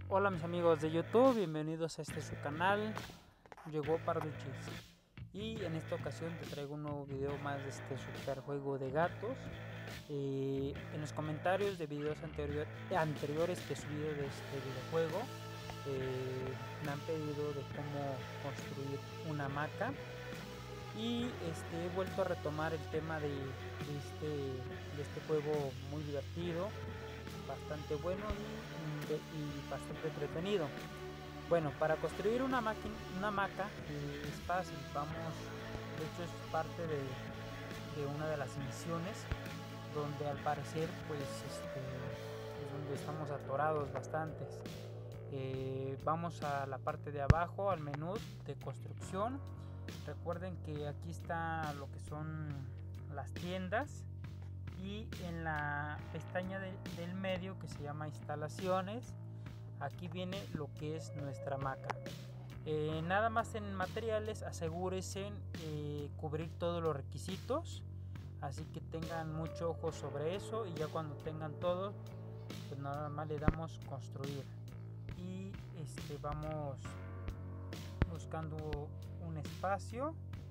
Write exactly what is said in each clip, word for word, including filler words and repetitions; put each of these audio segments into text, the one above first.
Hola mis amigos de YouTube, bienvenidos a este su canal, llegó Parduchis. Y en esta ocasión te traigo un nuevo video más de este super juego de gatos. Eh, en los comentarios de videos anterior, anteriores que he subido de este videojuego, eh, me han pedido de cómo construir una hamaca. Y este, he vuelto a retomar el tema de, de, este, de este juego muy divertido, bastante bueno y, y bastante entretenido. Bueno, para construir una, máquina, una hamaca eh, es fácil. Vamos, de hecho es parte de, de una de las misiones donde al parecer pues este, es donde estamos atorados bastantes. Eh, vamos a la parte de abajo, al menú de construcción. Recuerden que aquí está lo que son las tiendas y en la pestaña de, del medio que se llama instalaciones, aquí viene lo que es nuestra hamaca. Eh, nada más en materiales asegúrense eh, cubrir todos los requisitos, así que tengan mucho ojo sobre eso y ya cuando tengan todo pues nada más le damos construir y este, vamos buscando un espacio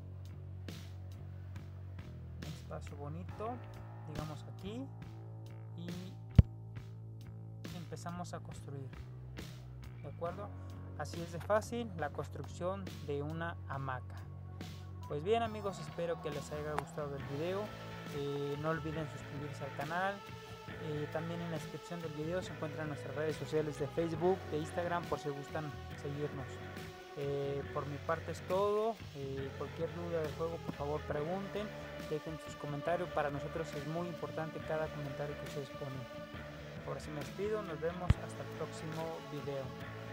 un espacio bonito, digamos aquí, y empezamos a construir. ¿De acuerdo? Así es de fácil la construcción de una hamaca. Pues bien amigos, espero que les haya gustado el video. Eh, no olviden suscribirse al canal. Eh, también en la descripción del video se encuentran nuestras redes sociales de Facebook, de Instagram, por si gustan seguirnos. Eh, por mi parte es todo. Eh, cualquier duda del juego, por favor pregunten, dejen sus comentarios. Para nosotros es muy importante cada comentario que ustedes ponen. Ahora sí me despido, nos vemos hasta el próximo video.